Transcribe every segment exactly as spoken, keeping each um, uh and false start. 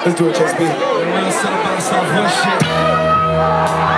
Let's do it, Chase B. Real Southbound Southwest shit.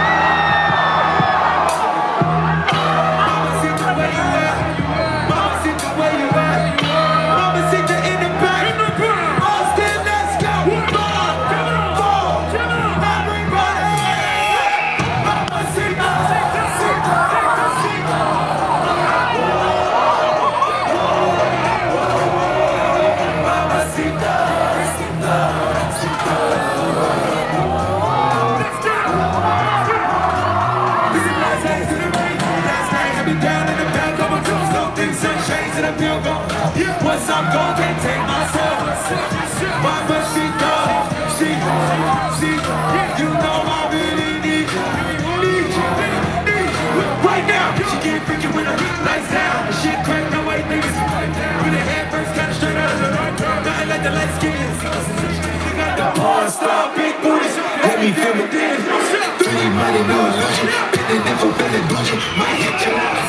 Once I'm gone, can't take myself. Mamacita, she, she, you know I really need you, need you, need you. Right now, she get freaky with her lights down. She crack no white niggas. With her head first, kinda straight out of the right. Nothing like the light skin. She got the porn star, big booty. Let me feel it then. Three money, no illusion. Been in for feeling bougie. Might hit you out.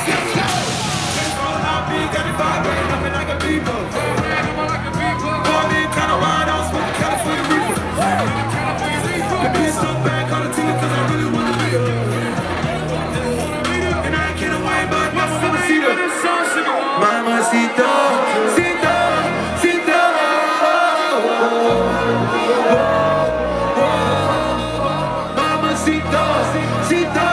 Got it vibrating, up like a people. Call me kind of wide, I was smoking California Reaper. The beat so bad, call the team cause I really wanna be her. And I can't away, but Mamacita. Mamacita, Sita, Sita. Mamacita, Sita.